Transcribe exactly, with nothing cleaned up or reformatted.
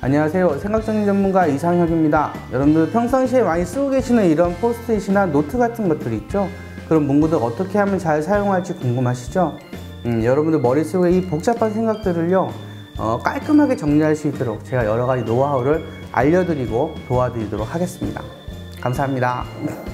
안녕하세요. 생각정리 전문가 이상혁입니다. 여러분들 평상시에 많이 쓰고 계시는 이런 포스트잇이나 노트 같은 것들 있죠? 그런 문구들 어떻게 하면 잘 사용할지 궁금하시죠? 음, 여러분들 머릿속에 이 복잡한 생각들을요 어, 깔끔하게 정리할 수 있도록 제가 여러 가지 노하우를 알려드리고 도와드리도록 하겠습니다. 감사합니다.